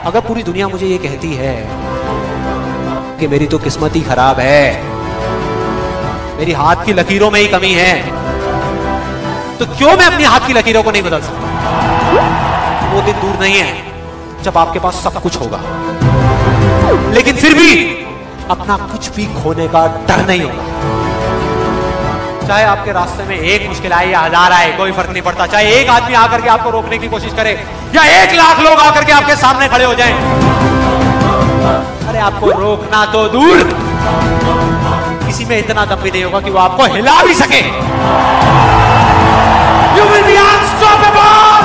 अगर पूरी दुनिया मुझे ये कहती है कि मेरी तो किस्मत ही खराब है, मेरी हाथ की लकीरों में ही कमी है, तो क्यों मैं अपनी हाथ की लकीरों को नहीं बदल सकता? वो दिन दूर नहीं है जब आपके पास सब कुछ होगा, लेकिन फिर भी अपना कुछ भी खोने का डर नहीं होगा। चाहे आपके रास्ते में एक मुश्किल आए या हजार आए, कोई फर्क नहीं पड़ता। चाहे एक आदमी आकर के आपको रोकने की कोशिश करे या 1 लाख लोग आकर के आपके सामने खड़े हो जाएं, अरे आपको रोकना तो दूर, किसी में इतना दम भी नहीं होगा कि वो आपको हिला भी सके। You will be unstoppable!